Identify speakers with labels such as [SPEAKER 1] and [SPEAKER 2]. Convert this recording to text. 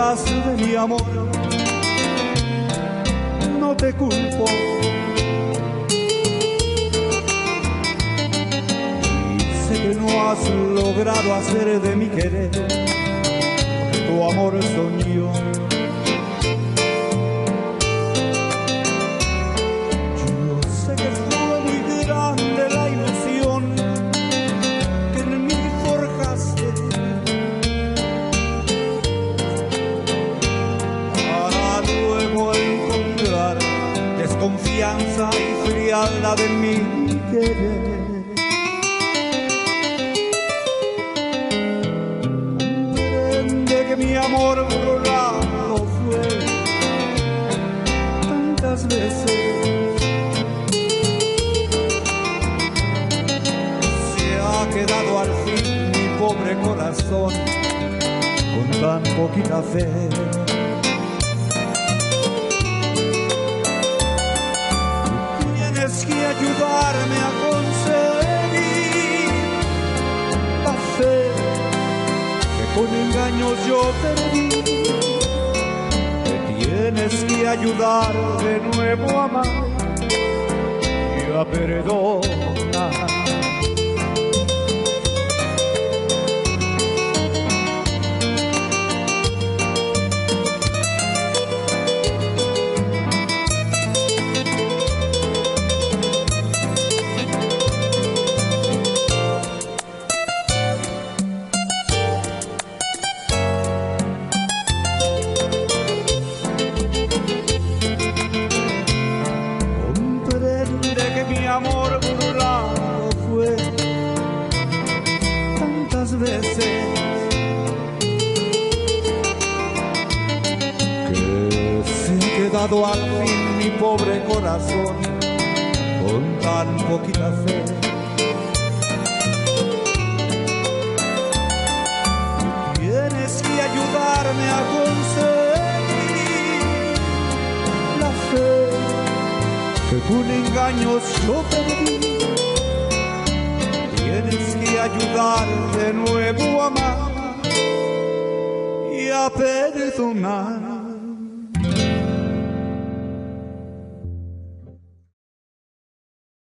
[SPEAKER 1] dudas de mi amor, no te culpo. Y sé que no has logrado hacer de mi querer tu amor soñó. Yo sé que fue muy grande la ilusión que en mí forjaste, para luego encontrar desconfianza y frialdad en mi querer. Que mi amor brolado fue tantas veces, se ha quedado al fin mi pobre corazón con tan poquita fe. Tienes que ayudarme a conseguir la fe que con engaños yo perdí. Me tienes que ayudar de nuevo a amar y a perdonar. Mi amor burlado fue tantas veces que se ha quedado al fin mi pobre corazón con tan poquita fe. Tienes que ayudarme a conseguir la fe que con engaños yo perdí. Tienes que ayudar de nuevo a amar y a perdonar.